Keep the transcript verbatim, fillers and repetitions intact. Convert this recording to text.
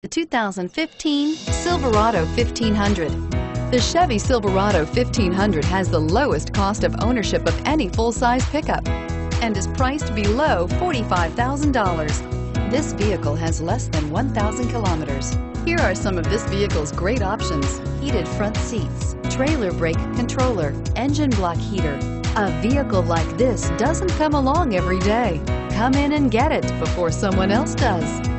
The two thousand fifteen Silverado fifteen hundred. The Chevy Silverado fifteen hundred has the lowest cost of ownership of any full-size pickup and is priced below forty-five thousand dollars. This vehicle has less than one thousand kilometers. Here are some of this vehicle's great options: heated front seats, trailer brake controller, engine block heater. A vehicle like this doesn't come along every day. Come in and get it before someone else does.